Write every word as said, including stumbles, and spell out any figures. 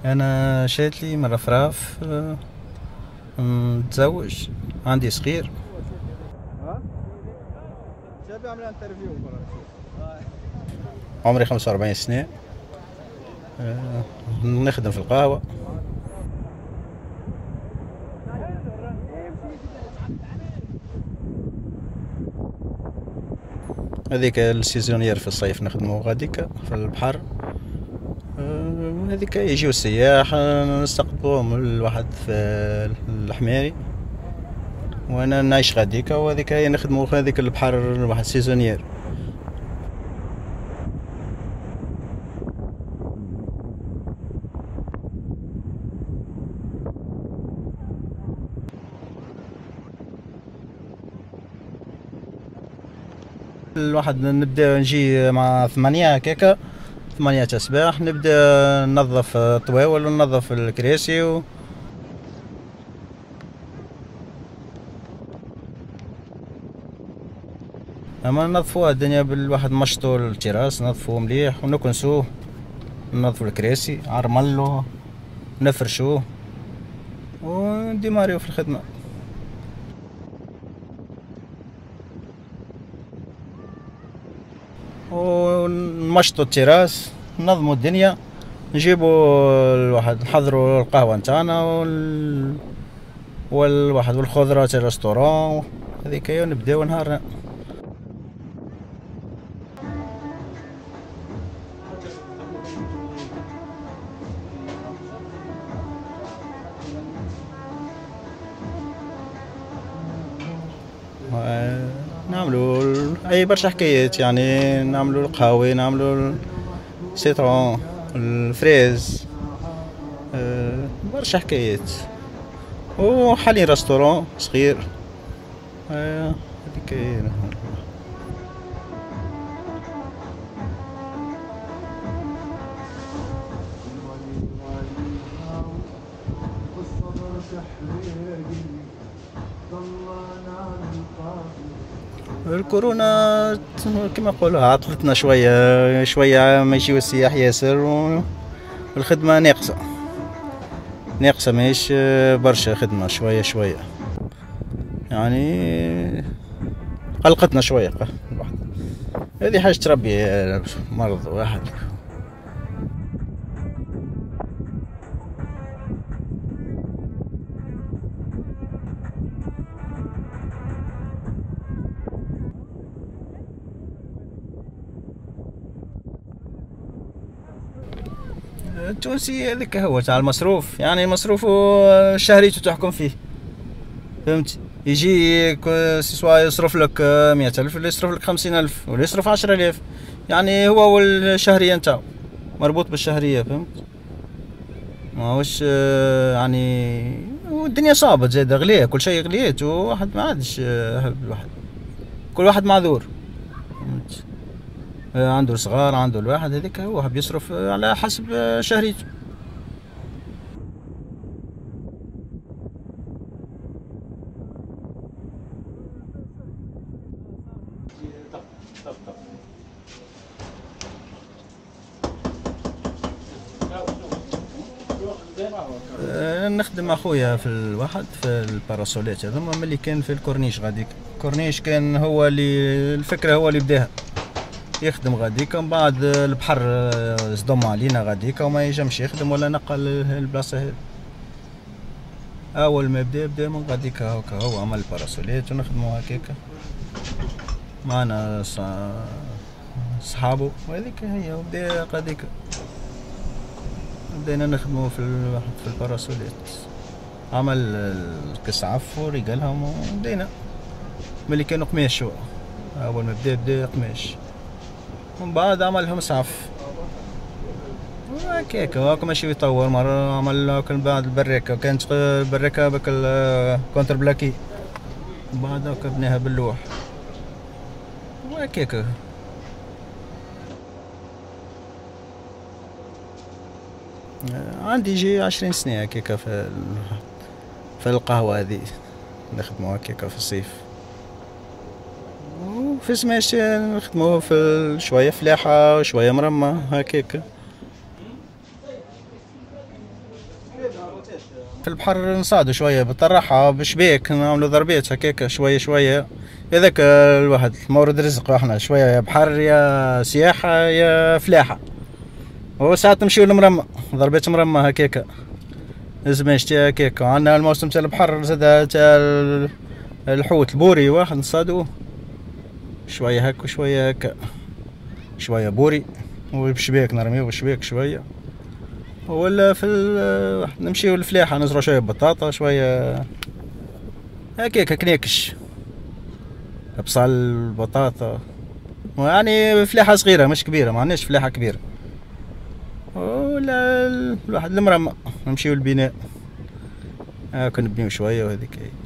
انا شات لي من رفراف، آه، متزوج، عندي صغير. عمري خمسة وأربعين سنة. آه، نخدم في القهوة. هذيك السيزونير في الصيف نخدمو غاديك في البحر. آه، هذيك يجيو السياح، آه، نستقبلوهم الواحد في الحميري، وانا نعيش غاديك، وهذيك هي نخدمو هذيك البحر واحد سيزونير. الواحد نبدا نجي مع ثمانية هكاكا، ثمانية تاع الصباح، نبدا ننظف الطواول وننظف الكراسي و... اما ننظفوها الدنيا بالواحد، مشطو التراس ننظفوه مليح ونكنسوه، ننظفو الكراسي عرملو نفرشوه ونديماريو في الخدمة. ونمشطو التراس، ننظمو الدنيا، نجيبو الواحد نحضرو القهوة نتاعنا وال... والواحد والخضرة تاع الريستورون، هذيك هي، ونبداو نهارنا. نعملو اي برشا حكايات، يعني نعملو القهوة، نعملو السيترون، الفريز، أه برشا حكايات، وحاليا ريستورون صغير. أه هذيك هي. الكورونا كما نقولوا عطلتنا شويه شويه، ما يجيو السياح ياسر، والخدمه ناقصه ناقصه ماهيش برشا، خدمه شويه شويه، يعني قلقتنا شويه. هذه حاجه تربي مرض واحد. التونسي هذاك هو تاع المصروف، يعني مصروفه شهريته تحكم فيه، فهمت؟ يجي سواء يصرف لك مية ألف ولا يصرف لك خمسين ألف ولا يصرف عشرة آلاف، يعني هو والشهرية نتاعو مربوط بالشهرية، فهمت؟ ماهوش يعني، والدنيا صعبة زاد غلية، كل شيء غليت، وواحد ما عادش الواحد، كل واحد معذور، فهمت؟ عنده الصغار، عنده الواحد، هذيك هو بيصرف على حسب شهريته. نخدم اخويا في الواحد في الباراسوليت هذوما، ملي كان في الكورنيش غاديك، الكورنيش كان هو اللي الفكره، هو اللي بداها يخدم غاديك، ومن بعد البحر صدم علينا غاديك وما ينجمش يخدم ولا نقل البلاصه هذه. اول ما بدا بدا من غاديك هكا، هو عمل الباراسوليت ونخدمو هكاكا معنا صحابو، وهذيك هي، وبدا غاديك بدينا نخدمو في الواحد في الباراسوليت، عمل الكس عف ورجالهم، وبدينا ملي كانوا قماش، هو اول ما بدا بدا قماش، ومن بعد عملهم سعف هكاك، هاك ماشي يطور. مرة عمل من بعد البراكة، كانت البراكة بك الكونتر بلاكي، من بعد هاك بناها باللوح وهكاك. عندي يجي عشرين سنة هكاكا في في القهوة هذه، نخدمو هكاكا في الصيف، وفي السماش نخدمو في شوية فلاحة وشوية مرمى هكاكا. في البحر نصادو شويه بالطراحه بشبيك نعملو ضربيات هكاك شويه شويه. هذاك الواحد مورد رزق احنا شويه يا بحر يا سياحه يا فلاحه. وساعات نمشيو لمرمى ضربيات مرمى هكاك لازم نشتي هكاك. عندنا الموسم تاع البحر زاد تاع الحوت البوري واحد نصادوه شويه هك وشويه هكا شويه بوري وبشبيك نرميو بالشبيك شويه. ولا في نمشيو للفلاحه نزرعو شويه بطاطا شويه هكاك كناكش بصل بطاطا يعني فلاحه صغيره مش كبيره ما عندناش فلاحه كبيره. ولا الواحد المرمى نمشيو للبناء هاكا نبنيو شويه وهذيك هي.